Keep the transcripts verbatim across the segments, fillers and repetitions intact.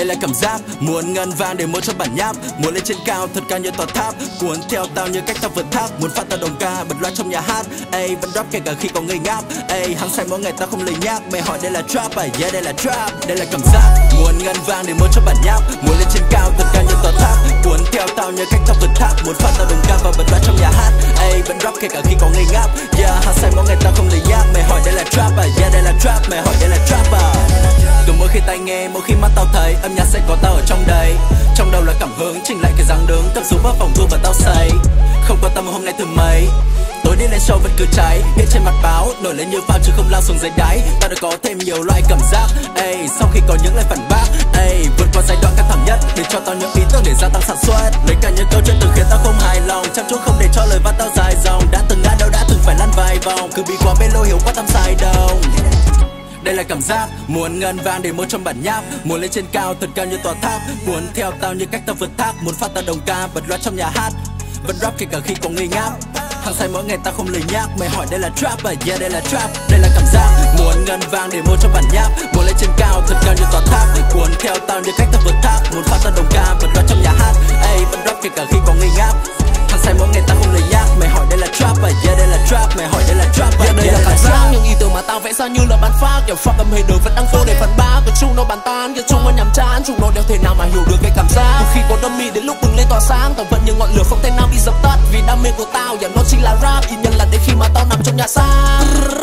là cảm giác muốn ngân vang để mua cho bản nháp, muốn lên trên cao thật cao như tòa tháp, cuốn theo tao như cách tao vượt tháp, muốn phát tao đồng ca bật loa trong nhà hát. Ey vẫn rap kể cả khi có người ngáp. Ey hăng say mỗi ngày tao không lười nhác. Mày hỏi đây là trap à? Yeah đây là trap. Đây là cảm giác muốn ngân vang để mua cho bản nháp, muốn lên trên cao thật cao như tòa tháp, cuốn theo tao như cách tao vượt tháp, muốn phát tao đồng ca và bật loa trong nhà hát. Ey vẫn rap kể cả khi có người ngáp. Yeah hăng say mỗi ngày tao không lười nhác. Mày hỏi đây là trap à? Yeah đây là trap. Mày hỏi đây là trap à? Từ mỗi khi tai nghe, mỗi khi mắt tao thấy âm nhạc sẽ có tao ở trong đây. Trong đầu là cảm hứng, chỉnh lại cái dáng đứng, cầm súng vào phòng thu và tao say. Không quan tâm hôm nay thứ mấy, tối đi lên show vẫn cứ cháy. Hiện trên mặt báo, nổi lên như pháo chứ không lao xuống dưới đáy. Tao đã có thêm nhiều loại cảm giác. Ey, sau khi có những lời phản bác, ey, vượt qua giai đoạn căng thẳng nhất để cho tao những ý tưởng để gia tăng sản xuất. Lấy cả những câu chuyện từng khiến tao không hài lòng, chăm chút không để cho lời văn tao dài dòng. Đã từng ngã đâu đã từng phải lăn vài vòng, cứ bị quá bên lô hiểu quá tâm sai đông. Đây là cảm giác muốn ngân vang để mua trong bản nháp, muốn lên trên cao thật cao như tòa tháp, cuốn theo tao như cách tao vượt tháp, muốn phát tao đồng ca bật loa trong nhà hát. Vẫn rap kể cả khi có người ngáp, hăng say mỗi ngày tao không lười nhác. Mày hỏi đây là trap à? Yeah đây là trap. Đây là cảm giác muốn ngân vang để mua trong bản nháp, muốn lên trên cao thật cao như tòa tháp, cuốn theo tao như cách tao vượt tháp, muốn phát tao đồng ca bật loa trong nhà hát. Ey vẫn rap kể cả khi có người ngáp, hăng say mỗi ngày tao không lười nhác. Mày hỏi đây là trap à? Yeah đây là trap. Mày hỏi đây là trap à? Yeah đây là cảm giác những ý tưởng mà tao vẽ ra như là bán phát. Kiểu fuck âm hay được vẫn đang vô để phản bác. Còn chung nó bàn tan, kiểu chung nó nhàm chán, chung nó đeo thể nào mà hiểu được cái cảm giác. Từ khi có đam mê đến lúc bừng lên tỏa sáng, tao vẫn như ngọn lửa không thể nào bị dập tắt. Vì đam mê của tao, yeah nó chính là rap. Ý nhân là đến khi mà tao nằm trong nhà xa.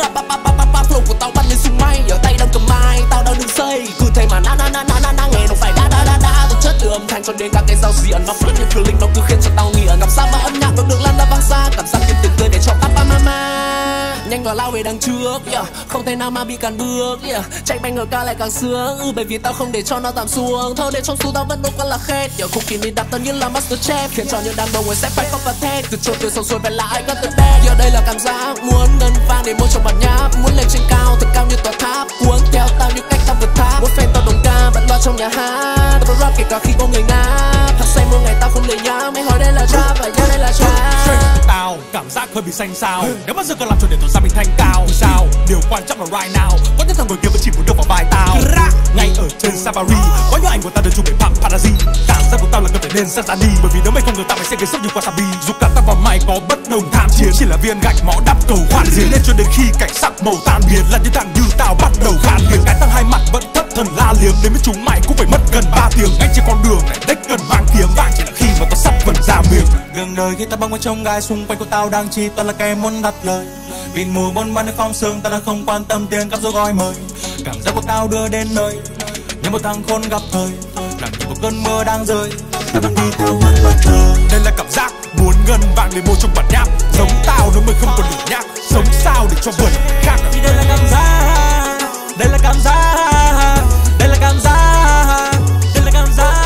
Flow của tao bắn lên súng may, ở tay đang cầm mai, tao đang đứng xây. Cứ thế mà na na na na na na nghe nó phải đa đa đa đa. Từ chất từ âm thanh cho đến các cái giao diện, nó flip như feeling nó cứ khiến cho tao nghiện. Cảm giác mà âm nhạc nó được lan ra vang xa, cảm giác kiếm tiền tươi để cho papa mama. Nhanh vào lao về đằng trước, yeah. Không thể nào mà bị cản bước, yeah. Chạy banh ở ca lại càng sướng, ừ, bởi vì tao không để cho nó tạm xuống. Thôi để trong số tao vẫn đâu còn là khét, yeah. Khúc kỳ này đặt tao như là Masterchef, khiến cho những đàn bầu người sẽ phải khóc và thét. Từ trốn từ sâu xuôi về lại có từ bad, yeah. Đây là cảm giác muốn ngân vang để mua trong bản nháp, muốn lên trên cao thật cao như tòa tháp, cuốn theo tao như cách tao vượt tháp, muốn fan tao đồng ca bật loa trong nhà hát. Tao rap kể cả khi có người ngáp, hăng say mỗi ngày tao không lười nhác. Mày hỏi đây là trap và yeah đây là trap. Tao cảm giác hơi bị xanh xao, nếu bao giờ còn làm cho để tỏ ra mình thanh cao. Sao điều quan trọng là right now, có những thằng người kia vẫn chỉ muốn được vào vai tao. Ngay ở trên Safari, có những ảnh của tao được chụp để paparazzi. Cảm giác của tao là cần phải nên sang đi, bởi vì nếu mày không được tao mày sẽ gây sốc như wasabi. Dù cả tao và mày có bất đồng tham chiến, chỉ là viên gạch mõ đắp cầu hoàn diệt. Nên cho đến khi cảnh sắc màu tan biến, là những thằng như tao bắt đầu khan hiếm. Cái thằng hai mặt vẫn thất thần la liếm, đến với chúng mày cũng phải mất gần ba tiếng. Anh trên con đường này đếch gần vang tiếng vang, chỉ là khi mà tao sắp vần ra miệng. Đường đời khi tao băng qua trong gai, xung quanh của tao đang chi toàn là kẻ muốn đặt lời. Vì mùa buôn bán nước không sương, tao đã không quan tâm tiền cắp dỗ gói mời. Cảm giác của tao đưa đến nơi, như một thằng khôn gặp thời, làm như một cơn mưa đang rơi. Tao vẫn đi theo hướng bất ngờ. Đây là cảm giác muốn ngân vang để mua trong bản nháp, giống tao nếu mày không còn lười nhác, sống sao để cho vượt khác. Vì đây là cảm giác, đây là cảm giác, đây là cảm giác, đây là cảm giác.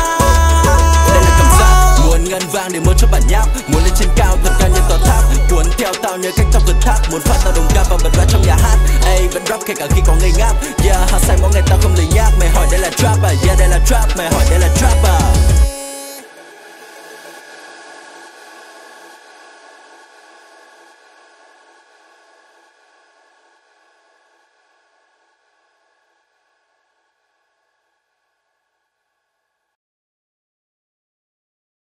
Đây là cảm giác muốn ngân vang để mua cho bản nháp, muốn lên trên cao thật cao như tòa tháp, cuốn theo tao như cách tao vượt tháp, muốn phát tao đồng ca và bật loa trong nhà hát. Ey vẫn rap kể cả khi có người ngáp, yeah hăng say mỗi ngày tao không lười nhác. Mày hỏi đây là trap à? Yeah đây là trap. Mày hỏi đây là trap à?